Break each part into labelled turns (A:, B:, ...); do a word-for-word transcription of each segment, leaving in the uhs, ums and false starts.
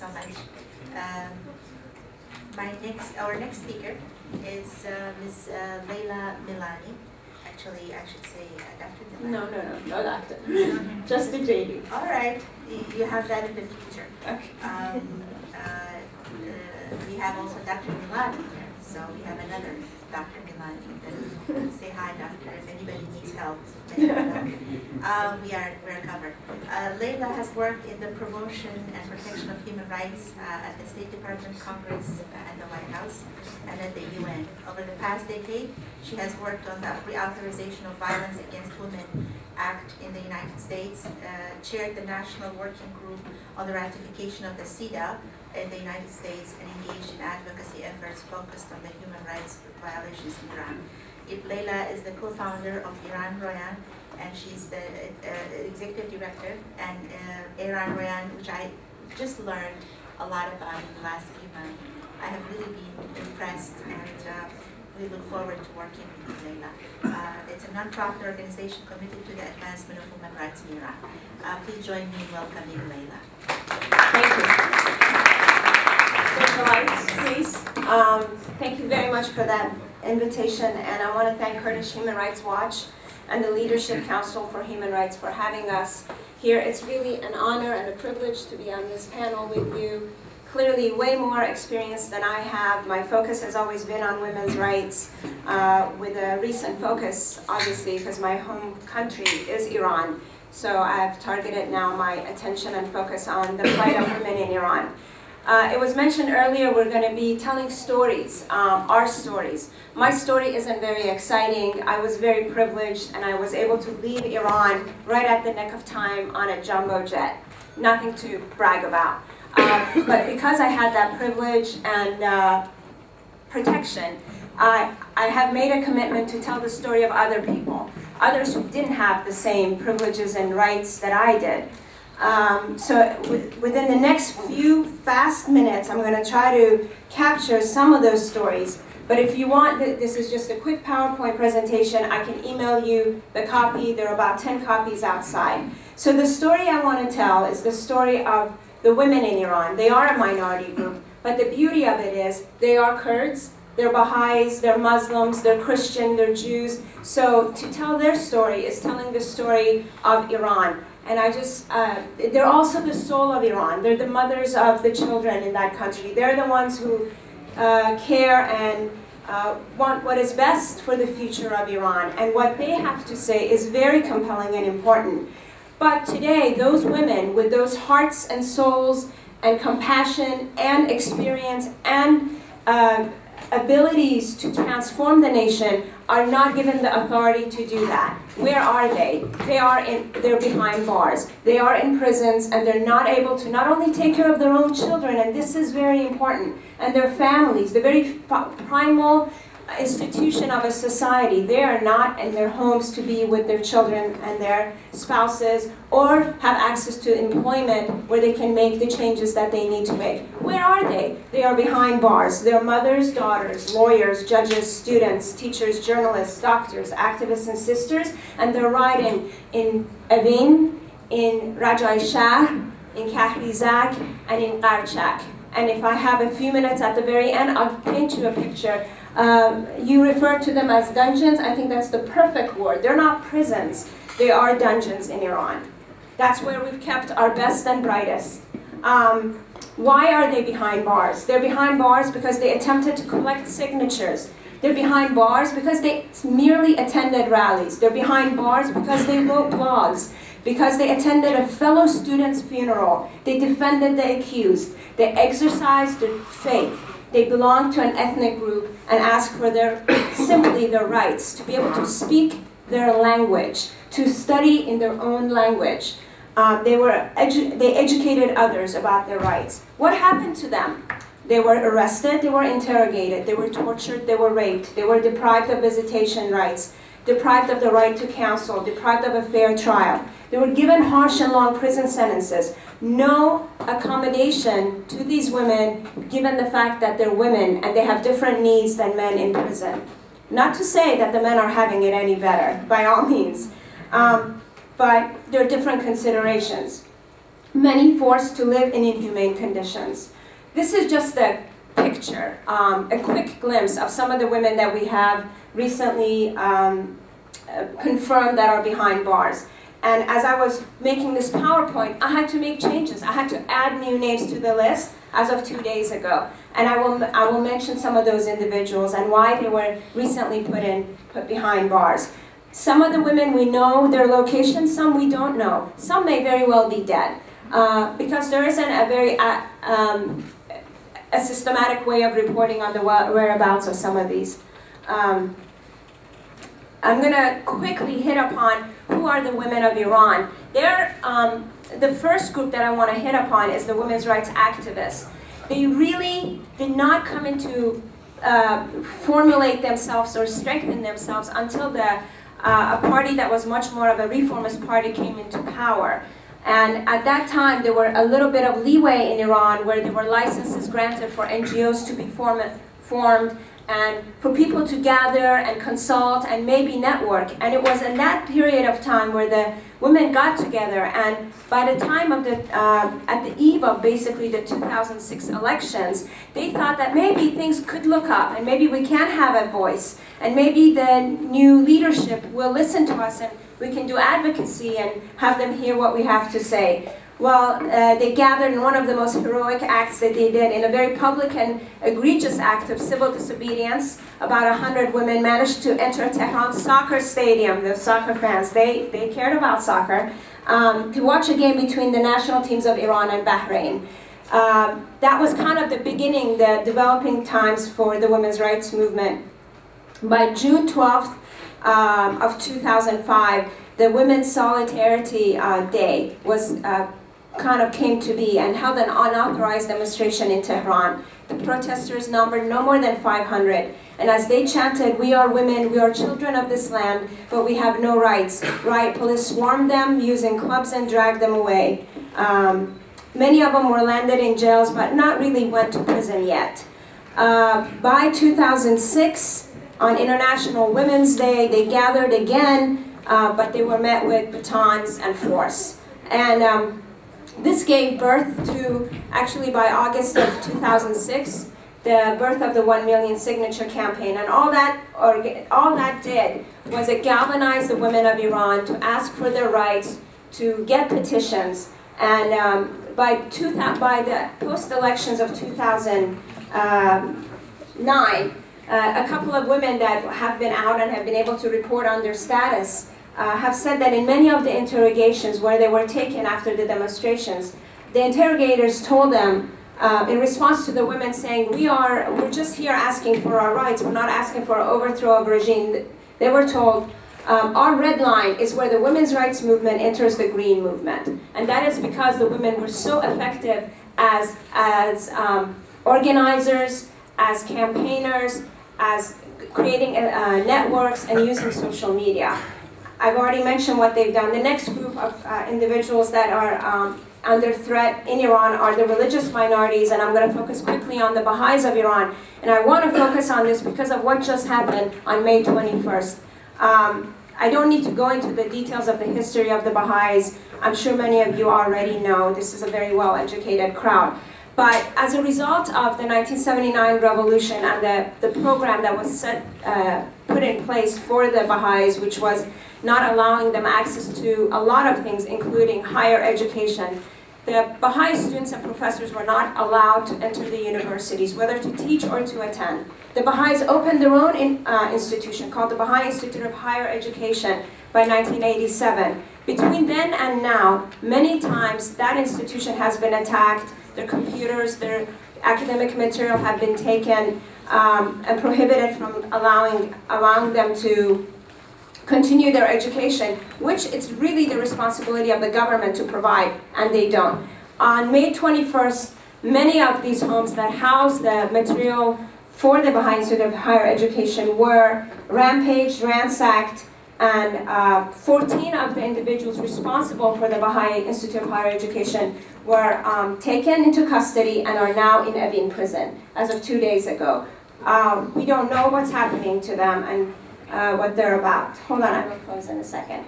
A: so much. Um, my next, our next speaker is uh, Miz Uh, Leila Milani. Actually, I should say uh, Doctor Milani.
B: No, no, no, no doctor. Just the J D.
A: All right, you have that in the future.
B: Okay.
A: Um, uh, uh, we have also Doctor Milani here, so we have another Doctor Milani. Then say hi, doctor, if anybody needs help. Uh, we are we are covered. Uh, Leila has worked in the promotion and protection of human rights uh, at the State Department, Congress, uh, and the White House, and at the U N. Over the past decade, she has worked on the Reauthorization of Violence Against Women Act in the United States, uh, chaired the National Working Group on the ratification of the C E D A in the United States, and engaged in advocacy efforts focused on the human rights violations in Iran. Leila is the co-founder of Iran Royan, and she's the uh, executive director, and uh, Iran Royan, which I just learned a lot about in the last few months. I have really been impressed, and uh, we look forward to working with you, Leila. Uh, it's a non-profit organization committed to the advancement of human rights in Iran. Uh, please join me in welcoming Leila.
B: Thank you. Take the lights, please. Um, thank you very much for that invitation, and I want to thank Kurdish Human Rights Watch and the Leadership Council for Human Rights for having us here. It's really an honor and a privilege to be on this panel with you. Clearly way more experience than I have. My focus has always been on women's rights, uh, with a recent focus, obviously, because my home country is Iran. So I've targeted now my attention and focus on the plight of women in Iran. Uh, it was mentioned earlier we're going to be telling stories, um, our stories. My story isn't very exciting. I was very privileged, and I was able to leave Iran right at the nick of time on a jumbo jet. Nothing to brag about. Uh, but because I had that privilege and uh, protection, I, I have made a commitment to tell the story of other people, others who didn't have the same privileges and rights that I did. Um, so within the next few fast minutes, I'm going to try to capture some of those stories. But if you want, this is just a quick PowerPoint presentation. I can email you the copy. There are about ten copies outside. So the story I want to tell is the story of the women in Iran. They are a minority group, but the beauty of it is they are Kurds, they're Baha'is, they're Muslims, they're Christian, they're Jews. So to tell their story is telling the story of Iran. And I just, uh, they're also the soul of Iran. They're the mothers of the children in that country. They're the ones who uh, care and uh, want what is best for the future of Iran. And what they have to say is very compelling and important. But today, those women with those hearts and souls and compassion and experience and uh, abilities to transform the nation are not given the authority to do that. Where are they? They are in, they're behind bars. They are in prisons, and they're not able to not only take care of their own children, and this is very important, and their families, the very primal institution of a society. They are not in their homes to be with their children and their spouses, or have access to employment where they can make the changes that they need to make. Where are they? They are behind bars. They're mothers, daughters, lawyers, judges, students, teachers, journalists, doctors, activists, and sisters, and they're riding in Evin, in Rajai Shahr, in Kahrizak, and in Qarchak. And if I have a few minutes at the very end, I'll paint you a picture. Um, you refer to them as dungeons. I think that's the perfect word. They're not prisons. They are dungeons in Iran. That's where we've kept our best and brightest. Um, why are they behind bars? They're behind bars because they attempted to collect signatures. They're behind bars because they merely attended rallies. They're behind bars because they wrote blogs, because they attended a fellow student's funeral. They defended the accused. They exercised their faith. They belong to an ethnic group and ask for their, simply their rights, to be able to speak their language, to study in their own language. Uh, they, were edu they educated others about their rights. What happened to them? They were arrested, they were interrogated, they were tortured, they were raped, they were deprived of visitation rights, deprived of the right to counsel, deprived of a fair trial. They were given harsh and long prison sentences. No accommodation to these women, given the fact that they're women and they have different needs than men in prison. Not to say that the men are having it any better, by all means, um, but there are different considerations. many forced to live in inhumane conditions. This is just a picture, um, a quick glimpse of some of the women that we have recently um, uh, confirmed that are behind bars. And as I was making this PowerPoint, I had to make changes. I had to add new names to the list as of two days ago. And I will, I will mention some of those individuals and why they were recently put in, put behind bars. Some of the women, we know their locations, some we don't know. Some may very well be dead, uh, because there isn't a very uh, um, a systematic way of reporting on the whereabouts of some of these. Um, I'm going to quickly hit upon who are the women of Iran. They're, um, the first group that I want to hit upon is the women's rights activists. They really did not come into uh, formulate themselves or strengthen themselves until the Uh, a party that was much more of a reformist party came into power. And at that time, there were a little bit of leeway in Iran where there were licenses granted for N G Os to be form formed and for people to gather and consult and maybe network. And it was in that period of time where the women got together, and by the time of the, uh, at the eve of basically the two thousand six elections, they thought that maybe things could look up and maybe we can have a voice and maybe the new leadership will listen to us and we can do advocacy and have them hear what we have to say. Well, uh, they gathered in one of the most heroic acts that they did in a very public and egregious act of civil disobedience. About a hundred women managed to enter Tehran soccer stadium, the soccer fans, they, they cared about soccer, um, to watch a game between the national teams of Iran and Bahrain. Uh, that was kind of the beginning, the developing times for the women's rights movement. By June twelfth um, of two thousand five, the Women's Solidarity uh, Day was uh, kind of came to be and held an unauthorized demonstration in Tehran. The protesters numbered no more than five hundred. And as they chanted, "We are women, we are children of this land, but we have no rights," riot police swarmed them using clubs and dragged them away. Um, many of them were landed in jails, but not really went to prison yet. Uh, by two thousand six, on International Women's Day, they gathered again, uh, but they were met with batons and force. And um, this gave birth to, actually by August of two thousand six, the birth of the one million signature campaign. And all that, or, all that did was it galvanized the women of Iran to ask for their rights, to get petitions. And um, by, two, by the post-elections of two thousand nine, Uh, a couple of women that have been out and have been able to report on their status uh, have said that in many of the interrogations where they were taken after the demonstrations, the interrogators told them, uh, in response to the women saying, we are, we're just here asking for our rights, we're not asking for an overthrow of regime, they were told, um, our red line is where the women's rights movement enters the green movement. And that is because the women were so effective as, as um, organizers, as campaigners, as creating uh, networks and using social media. I've already mentioned what they've done. The next group of uh, individuals that are um, under threat in Iran are the religious minorities, and I'm going to focus quickly on the Baha'is of Iran. And I want to focus on this because of what just happened on May twenty-first. Um, I don't need to go into the details of the history of the Baha'is. I'm sure many of you already know. This is a very well-educated crowd. But as a result of the nineteen seventy-nine revolution and the, the program that was set, uh, put in place for the Baha'is, which was not allowing them access to a lot of things, including higher education, the Baha'i students and professors were not allowed to enter the universities, whether to teach or to attend. The Baha'is opened their own in, uh, institution called the Baha'i Institute of Higher Education by nineteen eighty-seven. Between then and now, many times that institution has been attacked. Their computers, their academic material have been taken um, and prohibited from allowing, allowing them to continue their education, which it's really the responsibility of the government to provide, and they don't. On May twenty-first, many of these homes that house the material for the Baha'i Institute of Higher Education were rampaged, ransacked, and uh, fourteen of the individuals responsible for the Baha'i Institute of Higher Education were um, taken into custody and are now in Evin prison as of two days ago. Um, we don't know what's happening to them and uh, what they're about. Hold on, I will close in a second.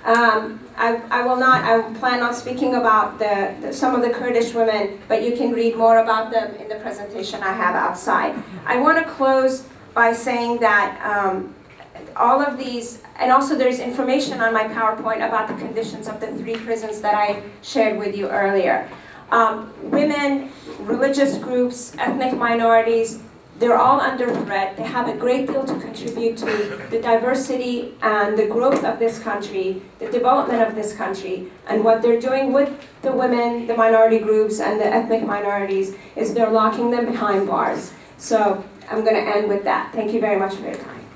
B: Um, I, I will not, I will plan on speaking about the, the, some of the Kurdish women, but you can read more about them in the presentation I have outside. I want to close by saying that um, all of these, and also there's information on my PowerPoint about the conditions of the three prisons that I shared with you earlier. Um, women, religious groups, ethnic minorities, they're all under threat. They have a great deal to contribute to the diversity and the growth of this country, the development of this country. And what they're doing with the women, the minority groups, and the ethnic minorities is they're locking them behind bars. So I'm going to end with that. Thank you very much for your time.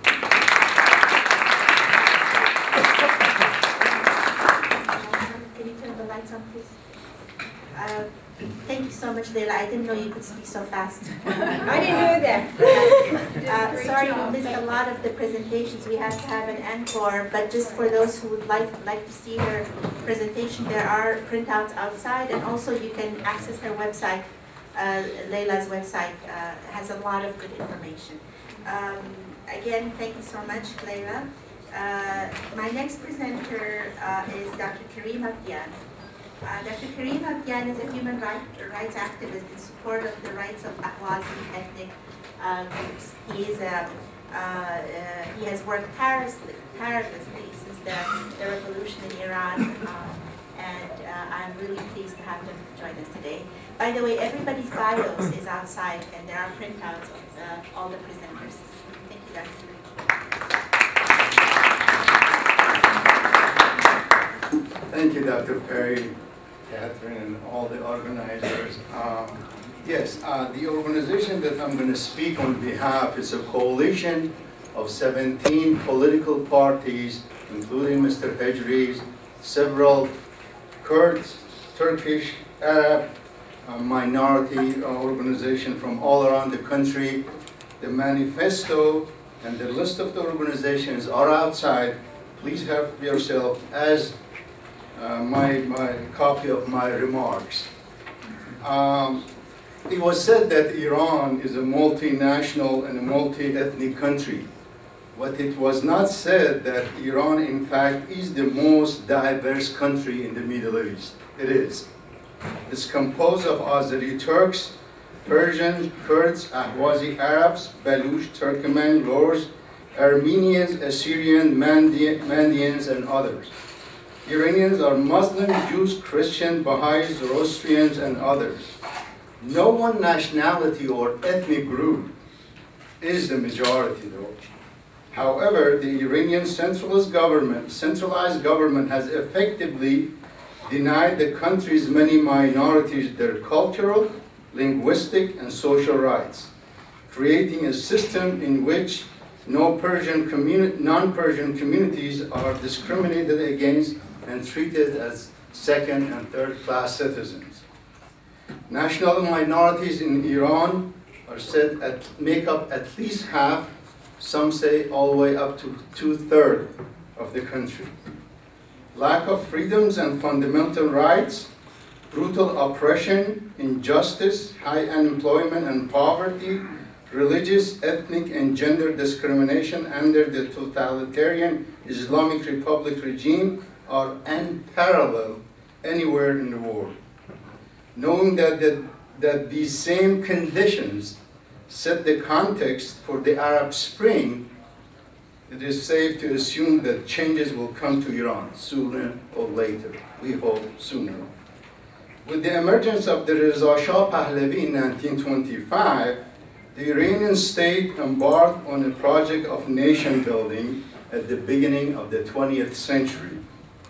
A: Can you turn the lights on, please? Uh, Thank you so much, Leila. I didn't know you could speak so fast.
B: I didn't know that.
A: Uh, sorry you missed a lot of the presentations. We have to have an encore, but just for those who would like, like to see her presentation, there are printouts outside, and also you can access her website. Uh, Leila's website uh, has a lot of good information. Um, again, thank you so much, Leila. Uh, my next presenter uh, is Doctor Karim Abdian. Uh, Doctor Karim Abdian is a human right, rights activist in support of the rights of Ahwazi ethnic uh, groups. He is a, uh, uh, he has worked tirelessly, tirelessly since the, the revolution in Iran, uh, and uh, I'm really pleased to have him join us today. By the way, everybody's bios is outside, and there are printouts of uh, all the presenters. Thank you, Doctor Karim.
C: Thank you, Doctor Perry, Catherine, and all the organizers. Um, yes, uh, the organization that I'm going to speak on behalf is a coalition of seventeen political parties, including Mister Hejri's, several Kurds, Turkish, Arab, uh, minority organization from all around the country. The manifesto and the list of the organizations are outside. Please help yourself as Uh, my, my copy of my remarks. Um, it was said that Iran is a multinational and a multi-ethnic country. But it was not said that Iran, in fact, is the most diverse country in the Middle East. It is. It's composed of Azeri Turks, Persians, Kurds, Ahwazi Arabs, Baluch, Turkmen, Lurs, Armenians, Assyrian, Mandi Mandians, and others. Iranians are Muslim, Jews, Christian, Baha'is, Zoroastrians, and others. No one nationality or ethnic group is the majority, though. However, the Iranian centralist government, centralized government has effectively denied the country's many minorities their cultural, linguistic, and social rights, creating a system in which no Persian communi- non-Persian communities are discriminated against and treated as second and third class citizens. National minorities in Iran are said at make up at least half, some say all the way up to two-thirds of the country. Lack of freedoms and fundamental rights, brutal oppression, injustice, high unemployment and poverty, religious, ethnic, and gender discrimination under the totalitarian Islamic Republic regime are unparalleled anywhere in the world. Knowing that, that, that these same conditions set the context for the Arab Spring, it is safe to assume that changes will come to Iran sooner or later. We hope sooner. With the emergence of the Reza Shah Pahlavi in nineteen twenty-five, the Iranian state embarked on a project of nation building at the beginning of the twentieth century,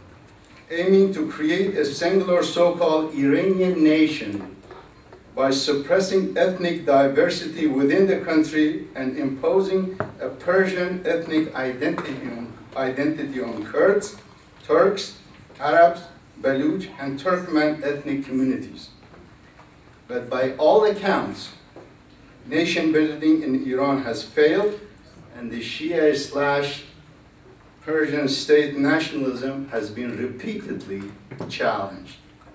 C: aiming to create a singular so-called Iranian nation by suppressing ethnic diversity within the country and imposing a Persian ethnic identity on, identity on Kurds, Turks, Arabs, Baluch, and Turkmen ethnic communities. But by all accounts, nation building in Iran has failed, and the Shia slash Persian state nationalism has been repeatedly challenged.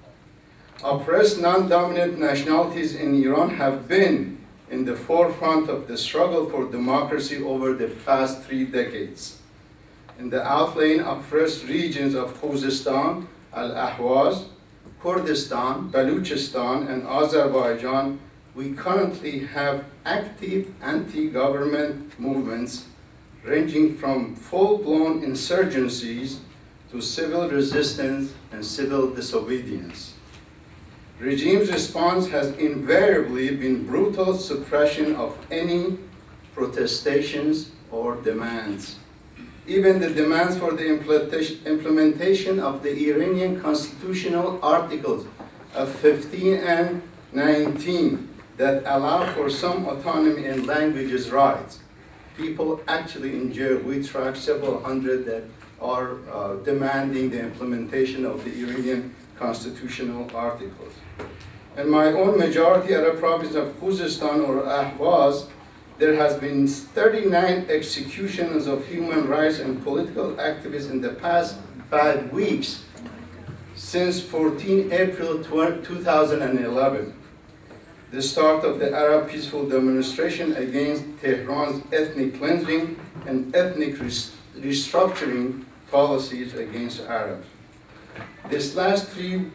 C: Oppressed non-dominant nationalities in Iran have been in the forefront of the struggle for democracy over the past three decades. in the outlying oppressed regions of Khuzestan, Al-Ahwaz, Kurdistan, Baluchistan, and Azerbaijan, we currently have active anti-government movements ranging from full-blown insurgencies to civil resistance and civil disobedience. Regime's response has invariably been brutal suppression of any protestations or demands. Even the demands for the implementation of the Iranian constitutional articles of fifteen and nineteen that allow for some autonomy in languages rights. People actually in jail, we track several hundred that are uh, demanding the implementation of the Iranian constitutional articles. In my own majority Arab province of Khuzestan or Ahwaz, there has been thirty-nine executions of human rights and political activists in the past five weeks since fourteenth April two thousand eleven, the start of the Arab peaceful demonstration against Tehran's ethnic cleansing and ethnic restructuring policies against Arabs. This last three,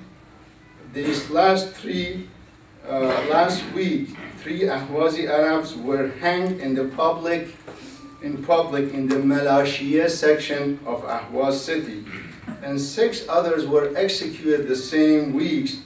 C: this last three, uh, last week, three Ahwazi Arabs were hanged in the public, in public in the Malashia section of Ahwaz city, and six others were executed the same weeks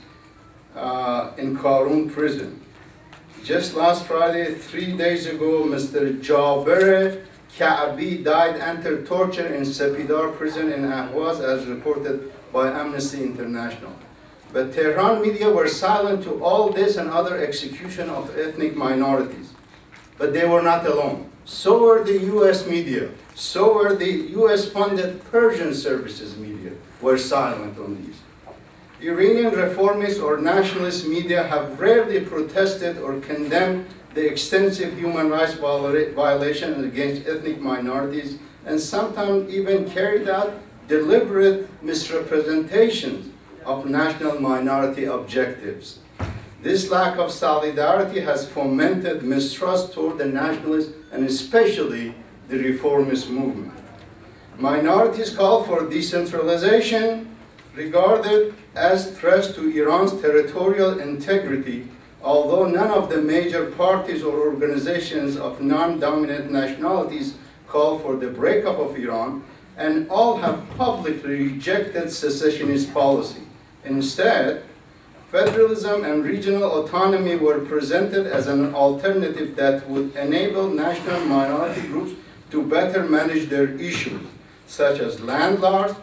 C: uh, in Karun prison. Just last Friday, three days ago, Mister Jaber Ka'bi died under torture in Sepidar prison in Ahwaz, as reported by Amnesty International. But Tehran media were silent to all this and other execution of ethnic minorities. But they were not alone. So were the U S media. So were the U S-funded Persian services media were silent on these. Iranian reformist or nationalist media have rarely protested or condemned the extensive human rights violations against ethnic minorities, and sometimes even carried out deliberate misrepresentations of national minority objectives. This lack of solidarity has fomented mistrust toward the nationalists and especially the reformist movement. Minorities call for decentralization, regarded as threats to Iran's territorial integrity, although none of the major parties or organizations of non-dominant nationalities call for the breakup of Iran, and all have publicly rejected secessionist policy. Instead, federalism and regional autonomy were presented as an alternative that would enable national minority groups to better manage their issues, such as land loss,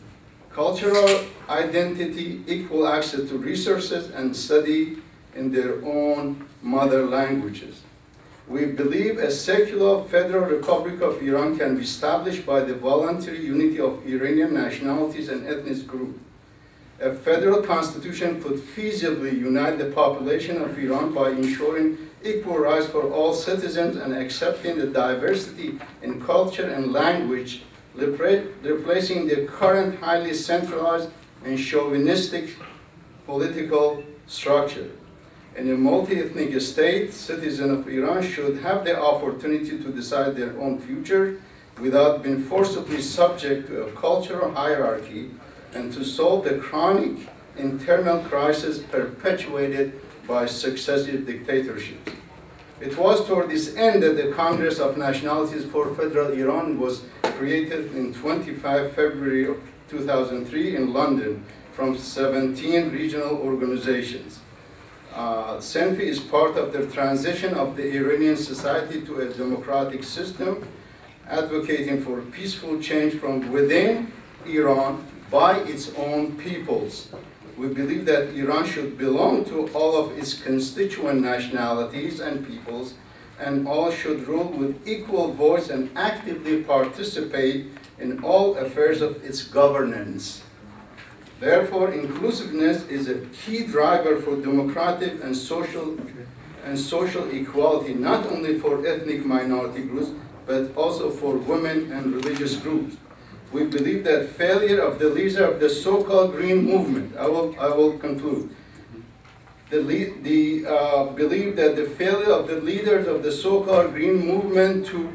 C: cultural identity, equal access to resources, and study in their own mother languages. We believe a secular Federal Republic of Iran can be established by the voluntary unity of Iranian nationalities and ethnic groups. A federal constitution could feasibly unite the population of Iran by ensuring equal rights for all citizens and accepting the diversity in culture and language, replacing the current highly centralized and chauvinistic political structure. In a multi-ethnic state, citizens of Iran should have the opportunity to decide their own future without being forcibly subject to a cultural hierarchy, and to solve the chronic internal crisis perpetuated by successive dictatorships. It was toward this end that the Congress of Nationalities for Federal Iran was created in twenty-fifth February of two thousand three in London from seventeen regional organizations. Uh, SENFI is part of the transition of the Iranian society to a democratic system, advocating for peaceful change from within Iran by its own peoples. We believe that Iran should belong to all of its constituent nationalities and peoples, and all should rule with equal voice and actively participate in all affairs of its governance. Therefore, inclusiveness is a key driver for democratic and social and social equality, not only for ethnic minority groups, but also for women and religious groups. We believe that failure of the leader of the so-called Green Movement, I will, I will conclude, the, the uh, believe that the failure of the leaders of the so-called Green Movement to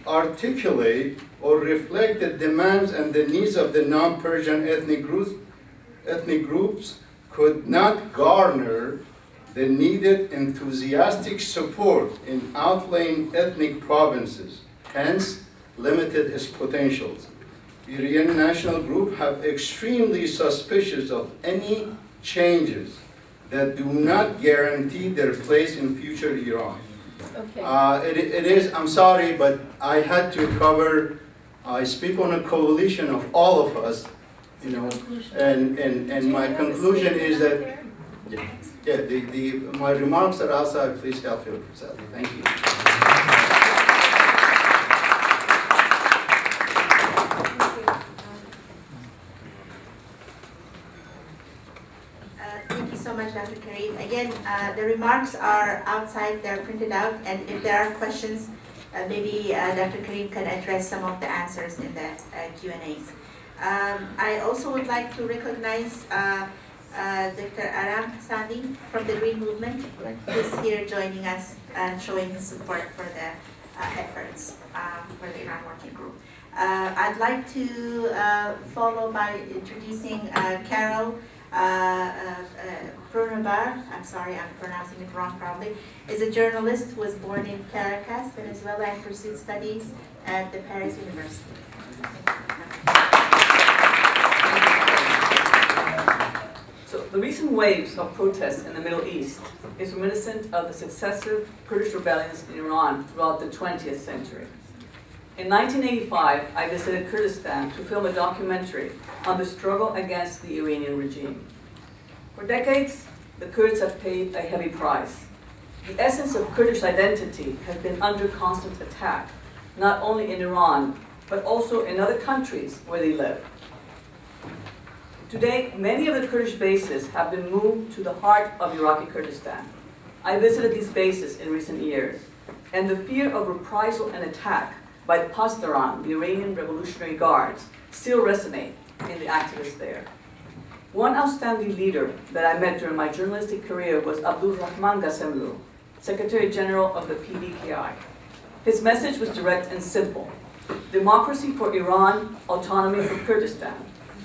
C: articulate or reflect the demands and the needs of the non-Persian ethnic groups, ethnic groups could not garner the needed enthusiastic support in outlying ethnic provinces, hence limited its potentials. The Iranian national group have extremely suspicious of any changes that do not guarantee their place in future Iran.
B: Okay.
C: Uh, it, it is, I'm sorry, but I had to cover, I speak on a coalition of all of us, you know, and, and, and my conclusion is that, yeah, yeah the, the, my remarks are outside, please help yourself. Thank you.
A: So much, Doctor Kareem. Again, uh, the remarks are outside, they're printed out, and if there are questions, uh, maybe uh, Doctor Kareem can address some of the answers in the uh, Q and A's. Um, I also would like to recognize uh, uh, Doctor Rahman Ghassemlou from the Green Movement, who's here joining us and showing his support for the uh, efforts um, for the Iran Working Group. Uh, I'd like to uh, follow by introducing uh, Carol Uh, uh, uh, I'm sorry, I'm pronouncing it wrong probably, is a journalist who was born in Caracas, Venezuela, and pursued studies at the Paris University.
D: So the recent waves of protests in the Middle East is reminiscent of the successive Kurdish rebellions in Iran throughout the twentieth century. In nineteen eighty-five, I visited Kurdistan to film a documentary on the struggle against the Iranian regime. For decades, the Kurds have paid a heavy price. The essence of Kurdish identity has been under constant attack, not only in Iran, but also in other countries where they live. Today, many of the Kurdish bases have been moved to the heart of Iraqi Kurdistan. I visited these bases in recent years, and the fear of reprisal and attack by the Pasdaran, the Iranian Revolutionary Guards, still resonate in the activists there. One outstanding leader that I met during my journalistic career was Abdul Rahman Ghassemlou, Secretary General of the P D K I. His message was direct and simple: democracy for Iran, autonomy for Kurdistan.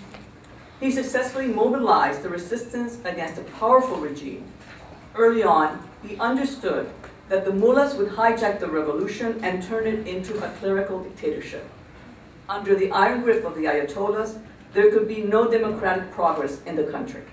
D: He successfully mobilized the resistance against a powerful regime. Early on, he understood that the mullahs would hijack the revolution and turn it into a clerical dictatorship. Under the iron grip of the Ayatollahs, there could be no democratic progress in the country.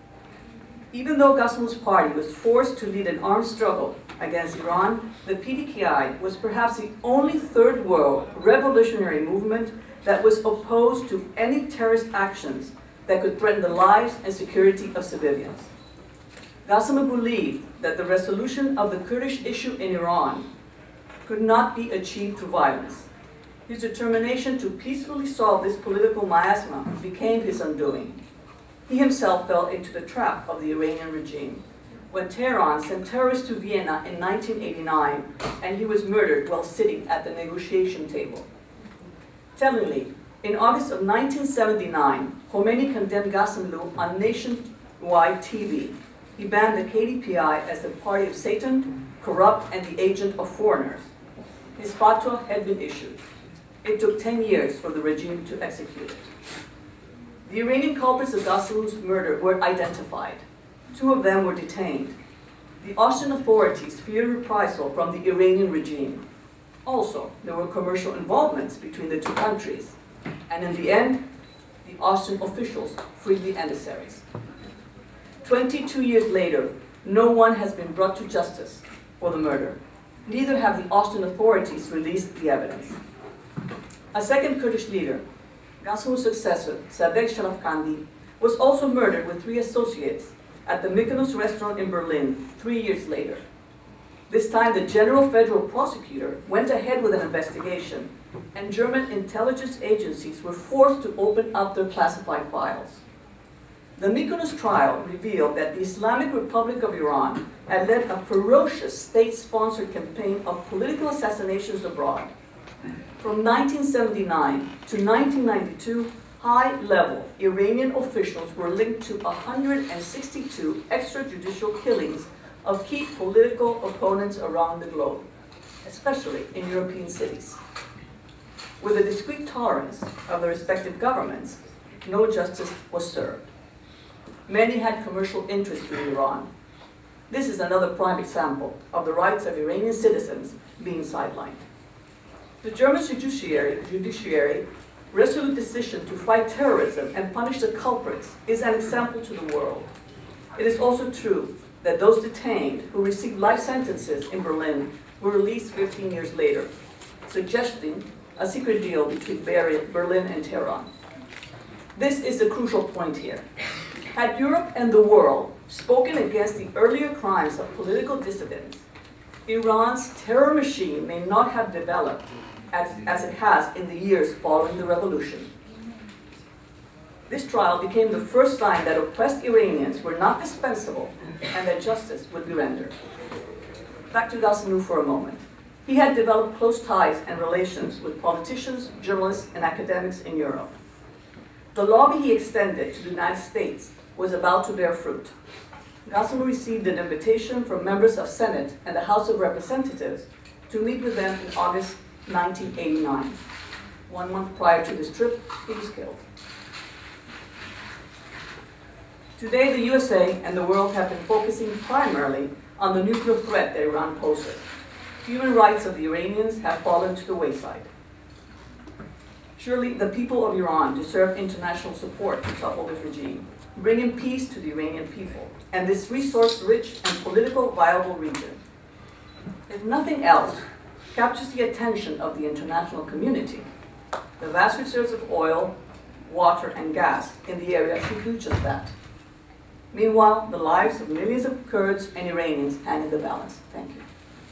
D: Even though Ghassemlou's party was forced to lead an armed struggle against Iran, the P D K I was perhaps the only third world revolutionary movement that was opposed to any terrorist actions that could threaten the lives and security of civilians. Ghassemlou believed that the resolution of the Kurdish issue in Iran could not be achieved through violence. His determination to peacefully solve this political miasma became his undoing. He himself fell into the trap of the Iranian regime when Tehran sent terrorists to Vienna in nineteen eighty-nine, and he was murdered while sitting at the negotiation table. Tellingly, in August of nineteen seventy-nine, Khomeini condemned Ghassemlou on nationwide T V. He banned the K D P I as the party of Satan, corrupt, and the agent of foreigners. His fatwa had been issued. It took ten years for the regime to execute it. The Iranian culprits of Ghassemlou's murder were identified. Two of them were detained. The Austrian authorities feared reprisal from the Iranian regime. Also, there were commercial involvements between the two countries. And in the end, the Austrian officials freed the emissaries. twenty-two years later, no one has been brought to justice for the murder. Neither have the Austrian authorities released the evidence. A second Kurdish leader, Ghassemlou's successor, Sadegh Sharafkandi, was also murdered with three associates at the Mykonos restaurant in Berlin three years later. This time, the General Federal Prosecutor went ahead with an investigation, and German intelligence agencies were forced to open up their classified files. The Mykonos trial revealed that the Islamic Republic of Iran had led a ferocious state-sponsored campaign of political assassinations abroad. From nineteen seventy-nine to nineteen ninety-two, high-level Iranian officials were linked to one hundred sixty-two extrajudicial killings of key political opponents around the globe, especially in European cities. With a discreet tolerance of the respective governments, no justice was served. Many had commercial interests in Iran. This is another prime example of the rights of Iranian citizens being sidelined. The German judiciary, judiciary resolute decision to fight terrorism and punish the culprits is an example to the world. It is also true that those detained who received life sentences in Berlin were released fifteen years later, suggesting a secret deal between Berlin and Tehran. This is the crucial point here. Had Europe and the world spoken against the earlier crimes of political dissidents, Iran's terror machine may not have developed as, as it has in the years following the revolution. This trial became the first sign that oppressed Iranians were not dispensable and that justice would be rendered. Back to Ghassemlou for a moment. He had developed close ties and relations with politicians, journalists, and academics in Europe. The lobby he extended to the United States was about to bear fruit. Ghassemlou received an invitation from members of Senate and the House of Representatives to meet with them in August nineteen eighty-nine. One month prior to this trip, he was killed. Today, the U S A and the world have been focusing primarily on the nuclear threat that Iran poses. Human rights of the Iranians have fallen to the wayside. Surely the people of Iran deserve international support to topple this regime, bringing peace to the Iranian people and this resource-rich and political viable region. If nothing else captures the attention of the international community, the vast reserves of oil, water, and gas in the area should do just that. Meanwhile, the lives of millions of Kurds and Iranians hang in the balance. Thank you.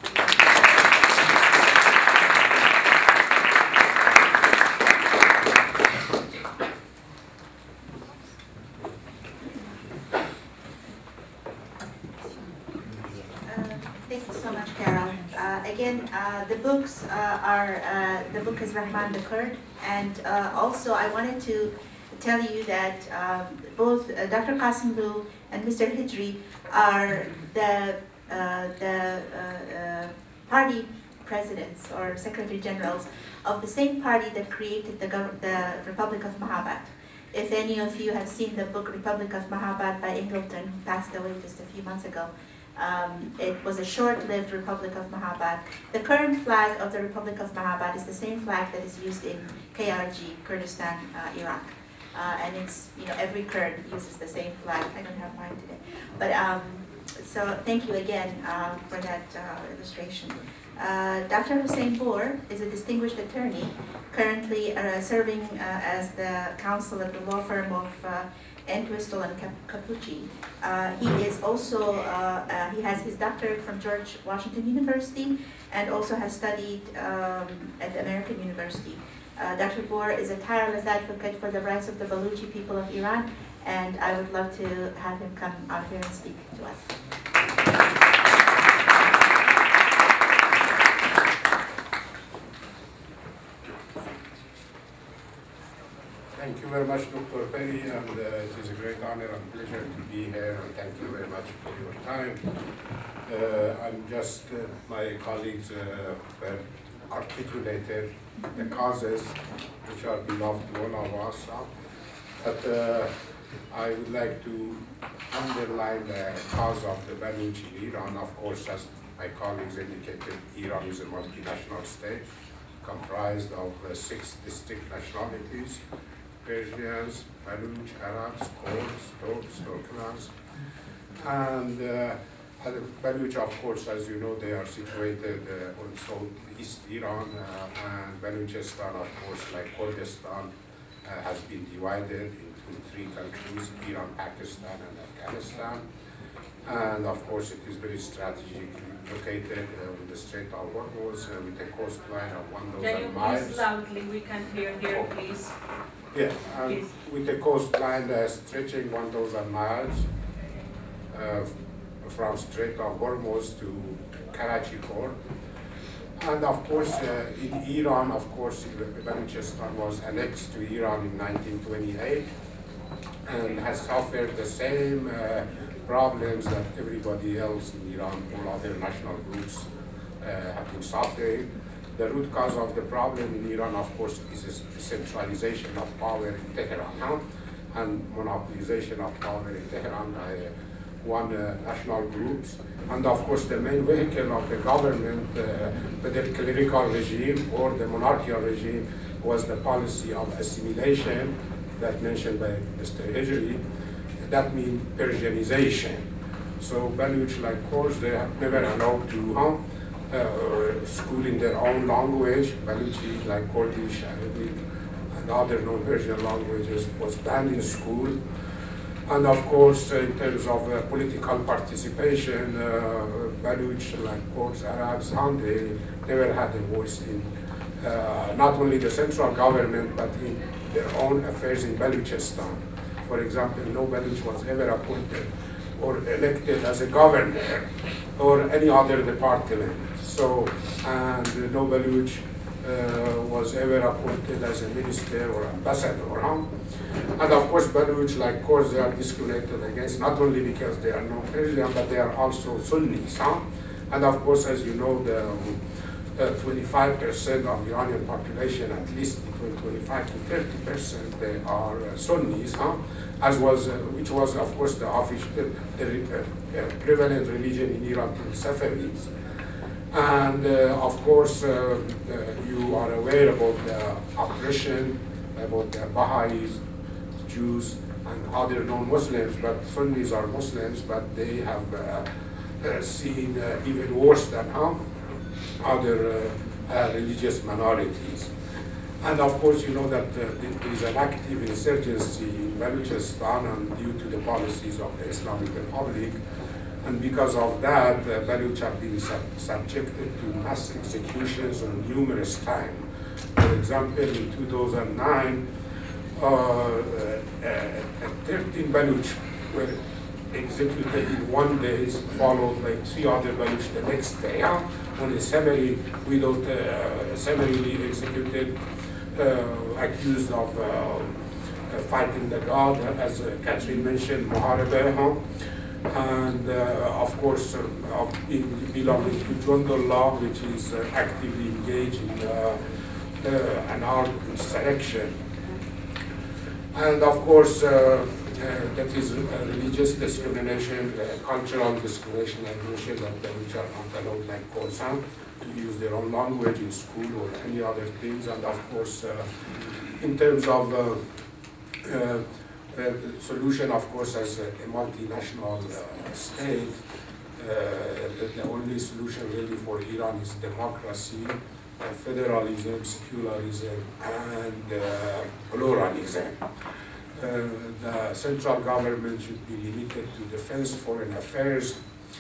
A: Again, uh, the books uh, are, uh, the book is Rahman the Kurd, and uh, also I wanted to tell you that um, both uh, Doctor Ghassemlou and Mister Hijri are the, uh, the uh, uh, party presidents or secretary generals of the same party that created the, the Republic of Mahabad. If any of you have seen the book Republic of Mahabad by Ingleton, who passed away just a few months ago, Um, it was a short-lived Republic of Mahabad. The current flag of the Republic of Mahabad is the same flag that is used in K R G, Kurdistan, uh, Iraq. Uh, and it's, you know, every Kurd uses the same flag. I don't have mine today. But, um, so thank you again uh, for that uh, illustration. Uh, Doctor Hussein Boor is a distinguished attorney, currently uh, serving uh, as the counsel at the law firm of uh, Entwistle and Capucci. Uh, he is also, uh, uh, he has his doctorate from George Washington University and also has studied um, at the American University. Uh, Doctor Boor is a tireless advocate for the rights of the Baluchi people of Iran, and I would love to have him come out here and speak to us.
E: Thank you very much, Doctor Perry, and uh, it is a great honor and pleasure to be here, and thank you very much for your time. Uh, I'm just, uh, my colleagues uh, have articulated the causes which are beloved to all of us, uh, but uh, I would like to underline the cause of the Baluch in Iran. Of course, as my colleagues indicated, Iran is a multinational state comprised of uh, six distinct nationalities: Persians, Baluch, Arabs, Kurds, Turks, Turkmens, and uh, Baluch, of course, as you know, they are situated uh, also East Iran, uh, and Baluchistan, of course, like Kurdistan, uh, has been divided into three countries: Iran, Pakistan, and Afghanistan. And of course, it is very strategically located uh, in the Strait of Hormuz uh, with a coastline of one thousand miles.
F: Can you please loudly? We can hear here,
E: oh.
F: please.
E: Yeah, and
F: please.
E: with a coastline uh, stretching one thousand miles uh, from Strait of Hormuz to Karachi port. And of course, uh, in Iran, of course, Baluchistan was annexed to Iran in nineteen twenty-eight and has suffered the same uh, problems that everybody else in Iran, all other national groups, uh, have been suffering. the root cause of the problem in Iran, of course, is the centralization of power in Tehran, huh? and monopolization of power in Tehran by uh, one uh, national groups. And of course, the main vehicle of the government, uh, whether clerical regime or the monarchical regime, was the policy of assimilation that mentioned by Mister Hijri. That means Persianization. So Baluch, like Kurds, they are never allowed to huh, uh, school in their own language. Baluchi, like Kurdish, Arabic, and other non-Persian languages, was banned in school. And of course, uh, in terms of uh, political participation, uh, Baluch, like Kurds, Arabs, huh, they never had a voice in uh, not only the central government, but in their own affairs in Baluchistan. For example, no Baluch was ever appointed or elected as a governor or any other department. So, and no Baluch uh, was ever appointed as a minister or ambassador. Huh? And of course, Baluch, like Kurds, they are discriminated against, not only because they are non-Persian, but they are also Sunnis. Huh? And of course, as you know, the twenty-five percent of the Iranian population, at least between twenty-five to thirty percent, they are uh, Sunnis, huh? As was, uh, which was, of course, the official, the, the uh, prevalent religion in Iran to the Safavids. And uh, of course, uh, uh, you are aware about the oppression, about the Baha'is, Jews, and other non-Muslims, but Sunnis are Muslims, but they have uh, uh, seen uh, even worse than huh? other uh, uh, religious minorities. And of course, you know that uh, there is an active insurgency in Baluchistan and due to the policies of the Islamic Republic. And because of that, uh, Baluch have been sub subjected to mass executions on numerous times. For example, in two thousand nine, uh, uh, uh, thirteen Baluch were executed in one day, followed by three other Baluch the next day. Huh? On a summary, without uh, summarily executed, uh, accused of uh, uh, fighting the God, as uh, Catherine mentioned, Muharebe, huh? And uh, of course, uh, of belonging to Jundullah, which is uh, actively engaged in uh, uh, an armed insurrection. And of course, uh, Uh, that is uh, religious discrimination, uh, cultural discrimination, I mentioned that which are not allowed, like Khorasan, to use their own language in school or any other things. And of course, uh, in terms of uh, uh, uh, solution, of course, as a, a multinational uh, state, uh, the, the only solution really for Iran is democracy, uh, federalism, secularism, and uh, pluralism. Uh, the central government should be limited to defense, foreign affairs,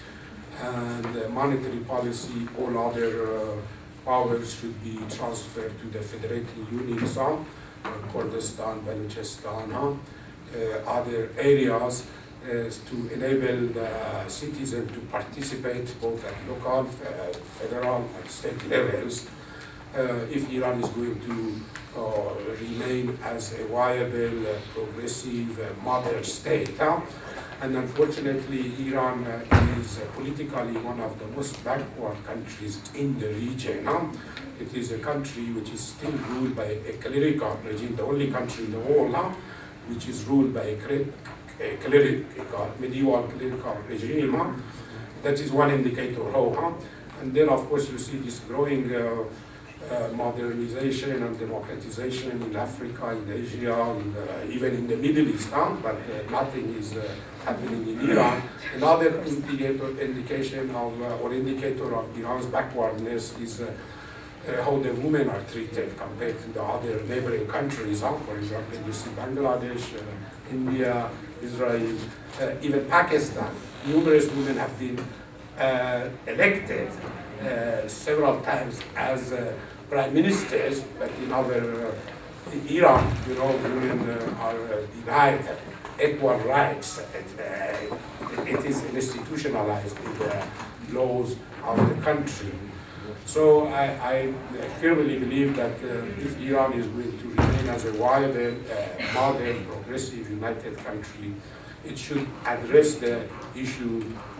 E: and uh, monetary policy. All other uh, powers should be transferred to the federating units, uh, Kurdistan, Baluchistan, uh, other areas, uh, to enable the citizen to participate both at local, uh, federal, and state levels. Uh, if Iran is going to uh, remain as a viable, uh, progressive, uh, modern state. Huh? And unfortunately, Iran uh, is uh, politically one of the most backward countries in the region. Huh? It is a country which is still ruled by a clerical regime, the only country in the world huh? which is ruled by a, a clerical, medieval clerical regime. Huh? That is one indicator. How, huh? And then, of course, you see this growing uh, Uh, modernization and democratization in Africa, in Asia, in the, even in the Middle East, huh? But uh, nothing is uh, happening in Iran. Another indicator, indication of, uh, or indicator of Iran's backwardness is uh, uh, how the women are treated compared to the other neighboring countries. Huh? For example, you see Bangladesh, uh, India, Israel, uh, even Pakistan. Numerous women have been uh, elected uh, several times as uh, prime ministers, but in other, uh, in Iran, you know, women uh, are uh, denied equal rights. It, uh, it is institutionalized in the laws of the country. So I, I firmly believe that uh, if Iran is going to remain as a viable, uh, modern, progressive, united country, it should address the issue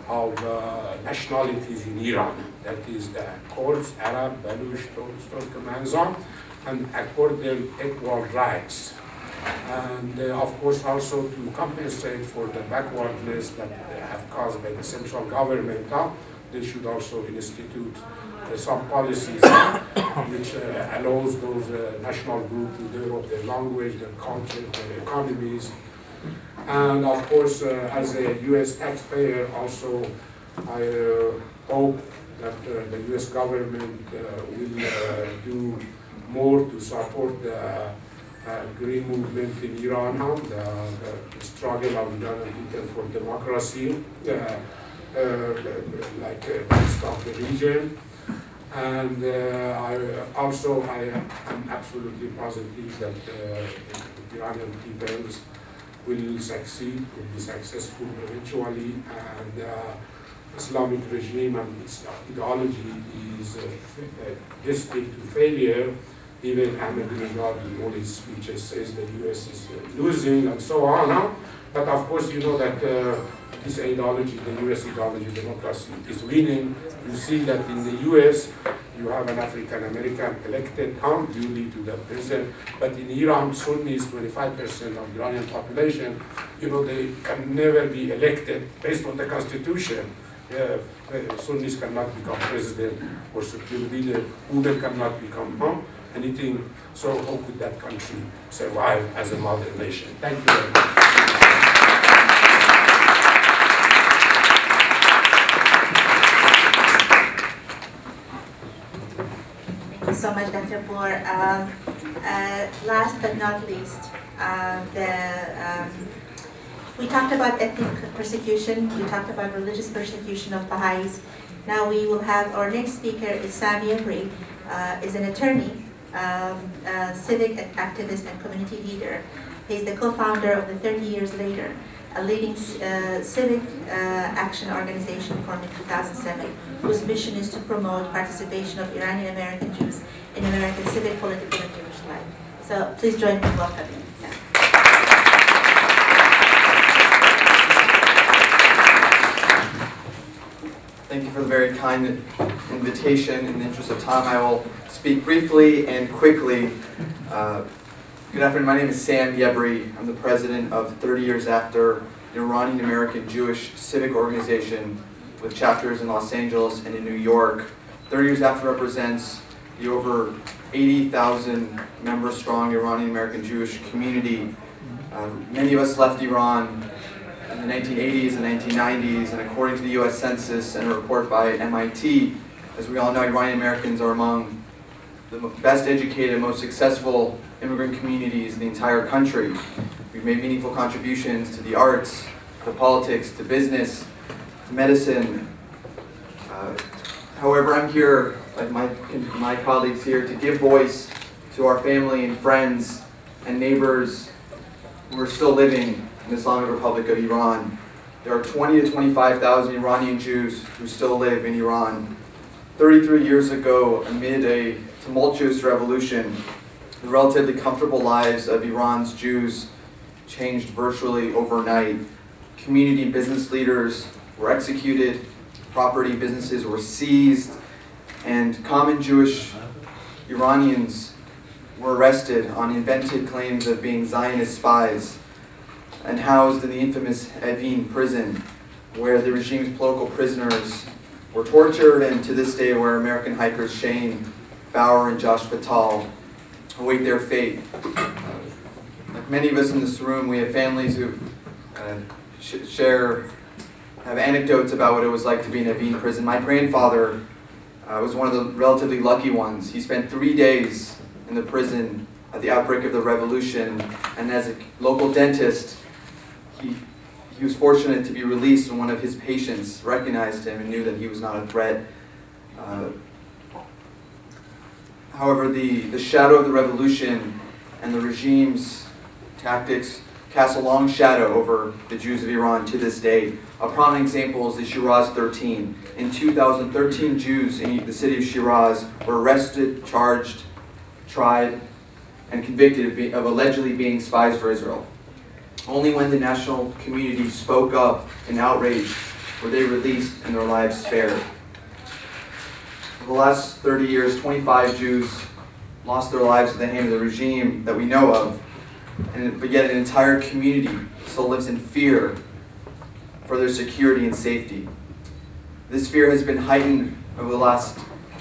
E: of uh, nationalities in Iran. That is the Kurds, Arab, Baluch, Turkmenizam, and accord them equal rights. And uh, of course also to compensate for the backwardness that they have caused by the central government, uh, they should also institute uh, some policies uh, which uh, allows those uh, national groups to develop their language, their culture, their economies. And of course, uh, as a U S taxpayer also, I uh, hope that uh, the U S government uh, will uh, do more to support the uh, green movement in Iran, the, the struggle of Iranian people for democracy, uh, uh, like uh, rest of the region. And uh, I also I am absolutely positive that uh, the Iranian peoples will succeed, will be successful eventually, and uh, Islamic regime and its ideology is uh, destined to failure. Even Ahmadinejad in all his speeches says the U S is uh, losing and so on. Huh? But of course, you know that uh, this ideology, the U S ideology, democracy, is winning. You see that in the U S, you have an African American elected huh, duly to the president. But in Iran, Sunni is twenty-five percent of the Iranian population. You know, they can never be elected based on the constitution. Uh, uh, Sunnis cannot become president or supreme leader. Women cannot become huh, anything. So how could that country survive as a modern nation? Thank you very much.
A: Thank you so much, Doctor Boer. Um, uh, last but not least, uh, the um, we talked about ethnic persecution, we talked about religious persecution of Baha'is. Now we will have our next speaker is Sam Yebri, uh, is an attorney, um, a civic activist and community leader. He's the co-founder of the thirty years Later, a leading uh, civic uh, action organization formed in two thousand seven, whose mission is to promote participation of Iranian American Jews in American civic, political, and Jewish life. So please join me in welcoming Sam.
G: Thank you for the very kind invitation. In the interest of time, I will speak briefly and quickly. Uh, good afternoon. My name is Sam Yebri. I'm the president of thirty years After, an Iranian American Jewish civic organization with chapters in Los Angeles and in New York. thirty years After represents the over eighty thousand member strong Iranian American Jewish community. Uh, many of us left Iran in the nineteen eighties and nineteen nineties, and according to the U S Census and a report by M I T, as we all know, Iranian Americans are among the best educated, most successful immigrant communities in the entire country. We've made meaningful contributions to the arts, to politics, to business, to medicine. Uh, however, I'm here, like my, my colleagues here, to give voice to our family and friends and neighbors who are still living in the Islamic Republic of Iran. There are twenty to twenty-five thousand Iranian Jews who still live in Iran. thirty-three years ago, amid a tumultuous revolution, the relatively comfortable lives of Iran's Jews changed virtually overnight. Community and business leaders were executed, property businesses were seized, and common Jewish Iranians were arrested on invented claims of being Zionist spies and housed in the infamous Evin prison, where the regime's political prisoners were tortured, and to this day where American hikers Shane Bauer and Josh Fatal await their fate. Like many of us in this room, we have families who uh, sh share, have anecdotes about what it was like to be in Evin prison. My grandfather uh, was one of the relatively lucky ones. He spent three days in the prison at the outbreak of the revolution, and as a local dentist, He, he was fortunate to be released when one of his patients recognized him and knew that he was not a threat. Uh, however, the, the shadow of the revolution and the regime's tactics cast a long shadow over the Jews of Iran to this day. A prominent example is the Shiraz thirteen. In two thousand, thirteen Jews in the city of Shiraz were arrested, charged, tried, and convicted of, be, of allegedly being spies for Israel. Only when the national community spoke up in outrage were they released and their lives spared. For the last thirty years, twenty-five Jews lost their lives at the hand of the regime that we know of, and, but yet an entire community still lives in fear for their security and safety. This fear has been heightened over the last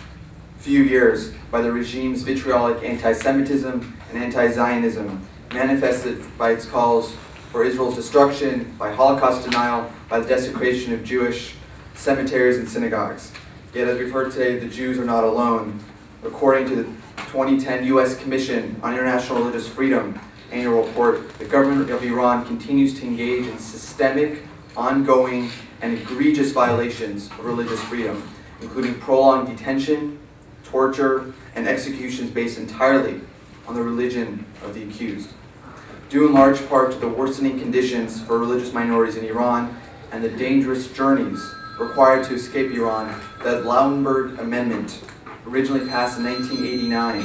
G: few years by the regime's vitriolic anti-Semitism and anti-Zionism, manifested by its calls for Israel's destruction, by Holocaust denial, by the desecration of Jewish cemeteries and synagogues. Yet, as we've heard today, the Jews are not alone. According to the twenty ten U S Commission on International Religious Freedom annual report, the government of Iran continues to engage in systemic, ongoing, and egregious violations of religious freedom, including prolonged detention, torture, and executions based entirely on the religion of the accused. Due in large part to the worsening conditions for religious minorities in Iran and the dangerous journeys required to escape Iran, the Lauenberg Amendment, originally passed in nineteen eighty-nine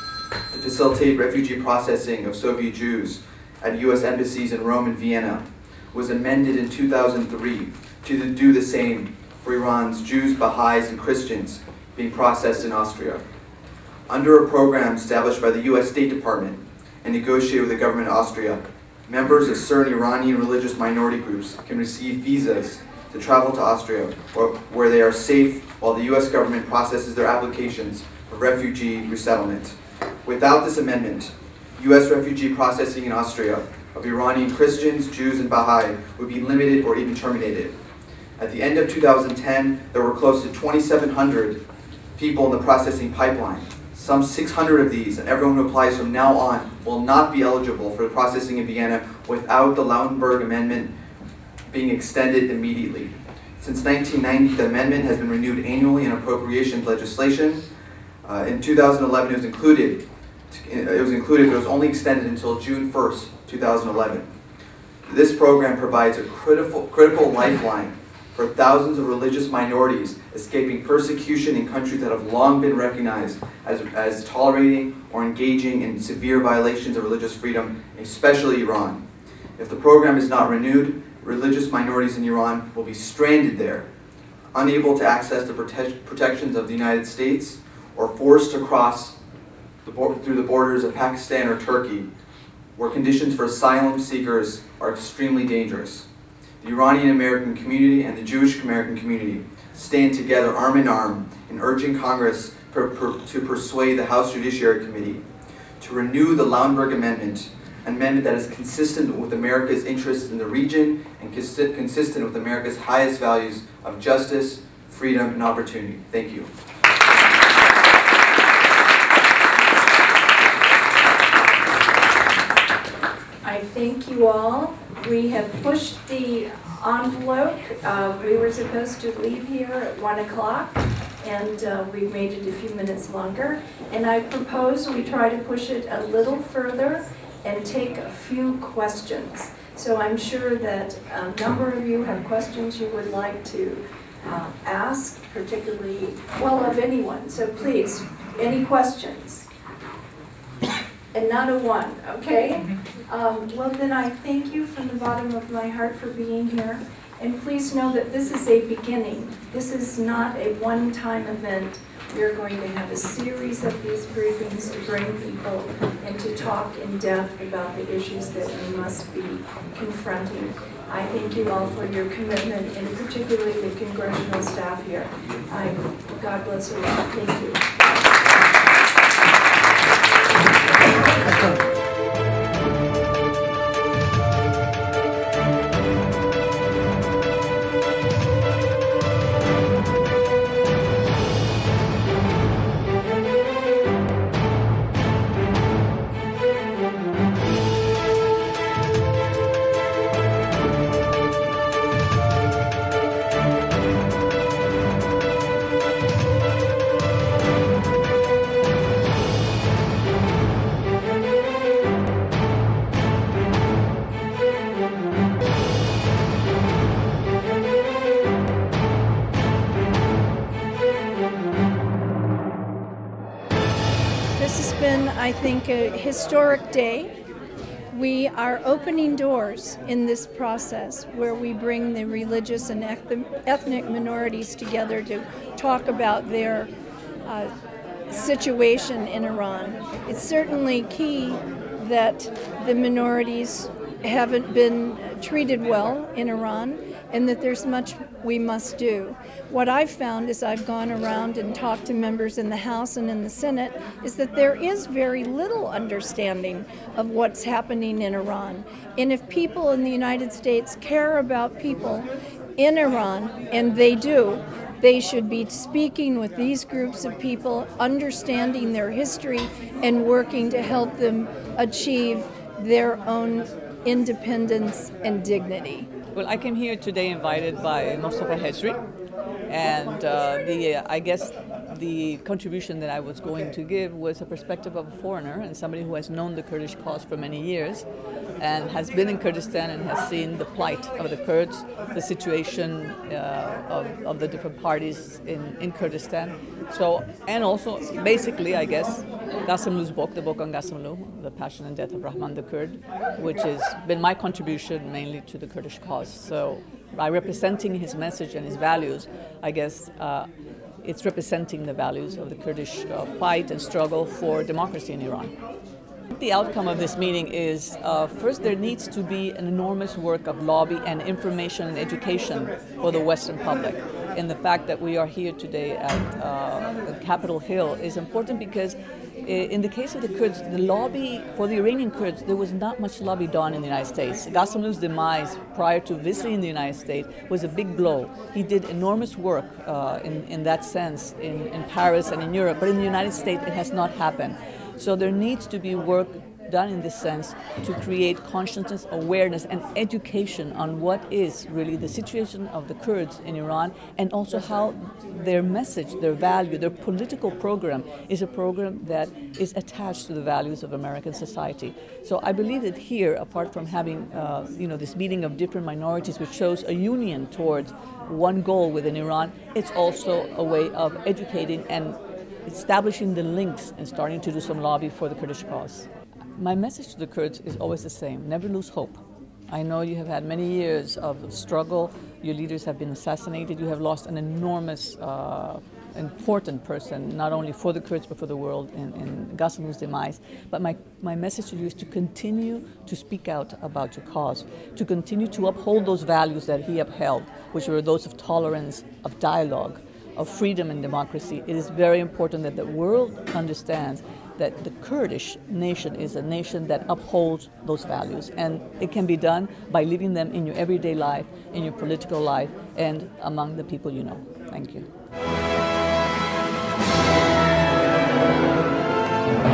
G: to facilitate refugee processing of Soviet Jews at U S embassies in Rome and Vienna, was amended in two thousand three to do the same for Iran's Jews, Baha'is, and Christians being processed in Austria. Under a program established by the U S State Department and negotiated with the government of Austria, members of certain Iranian religious minority groups can receive visas to travel to Austria, where they are safe while the U S government processes their applications for refugee resettlement. Without this amendment, U S refugee processing in Austria of Iranian Christians, Jews, and Baha'i would be limited or even terminated. At the end of two thousand ten, there were close to twenty-seven hundred people in the processing pipeline. Some six hundred of these, and everyone who applies from now on, will not be eligible for processing in Vienna without the Lauenberg Amendment being extended immediately. Since nineteen ninety, the amendment has been renewed annually in appropriations legislation. Uh, in two thousand eleven, it was included. It was included, but it was only extended until June first, two thousand eleven. This program provides a critical, critical lifeline for thousands of religious minorities escaping persecution in countries that have long been recognized as, as tolerating or engaging in severe violations of religious freedom, especially Iran. If the program is not renewed, religious minorities in Iran will be stranded there, unable to access the prote protections of the United States, or forced to cross the through the borders of Pakistan or Turkey, where conditions for asylum seekers are extremely dangerous. The Iranian American community and the Jewish American community stand together arm in arm in urging Congress per, per, to persuade the House Judiciary Committee to renew the Lauenberg Amendment, an amendment that is consistent with America's interests in the region and consi consistent with America's highest values of justice, freedom, and opportunity. Thank you.
B: I thank you all. We have pushed the envelope. Uh, we were supposed to leave here at one o'clock, and uh, we've made it a few minutes longer. And I propose we try to push it a little further and take a few questions. So I'm sure that a number of you have questions you would like to uh, ask, particularly, well, of anyone. So please, any questions? And not a one, okay? Um, well, then I thank you from the bottom of my heart for being here. And please know that this is a beginning. This is not a one-time event. We are going to have a series of these briefings to bring people and to talk in depth about the issues that we must be confronting. I thank you all for your commitment, and particularly the congressional staff here. I, God bless you all. Thank you. I think, a historic day.
H: We are opening doors in this process where we bring the religious and ethnic minorities together to talk about their uh, situation in Iran. It's certainly key that the minorities haven't been treated well in Iran and that there's much we must do. What I've found as I've gone around and talked to members in the House and in the Senate is that there is very little understanding of what's happening in Iran. And if people in the United States care about people in Iran, and they do, they should be speaking with these groups of people, understanding their history, and working to help them achieve their own independence and dignity.
I: Well, I came here today invited by Mustafa Hezri, and uh, the uh, I guess the contribution that I was going to give was a perspective of a foreigner and somebody who has known the Kurdish cause for many years and has been in Kurdistan and has seen the plight of the Kurds, the situation uh, of, of the different parties in, in Kurdistan. So, and also, basically, I guess, Ghassemlou's book, the book on Ghassemlou, The Passion and Death of Rahman the Kurd, which has been my contribution mainly to the Kurdish cause. So, by representing his message and his values, I guess uh, it's representing the values of the Kurdish uh, fight and struggle for democracy in Iran. The outcome of this meeting is, uh, first, there needs to be an enormous work of lobby and information and education for the Western public. And the fact that we are here today at uh, Capitol Hill is important because in the case of the Kurds, the lobby for the Iranian Kurds, there was not much lobby done in the United States. Ghassemlou's demise prior to visiting the United States was a big blow. He did enormous work uh, in, in that sense in, in Paris and in Europe, but in the United States it has not happened. So there needs to be work done in this sense to create consciousness, awareness, and education on what is really the situation of the Kurds in Iran, and also how their message, their value, their political program is a program that is attached to the values of American society. So I believe that here, apart from having uh, you know, this meeting of different minorities which shows a union towards one goal within Iran, it's also a way of educating and establishing the links and starting to do some lobby for the Kurdish cause. My message to the Kurds is always the same: never lose hope. I know you have had many years of struggle, your leaders have been assassinated, you have lost an enormous, uh, important person, not only for the Kurds but for the world in, in Ghassemlou's demise. But my, my message to you is to continue to speak out about your cause, to continue to uphold those values that he upheld, which were those of tolerance, of dialogue, of freedom and democracy. It is very important that the world understands that the Kurdish nation is a nation that upholds those values, and it can be done by living them in your everyday life, in your political life, and among the people you know. Thank you.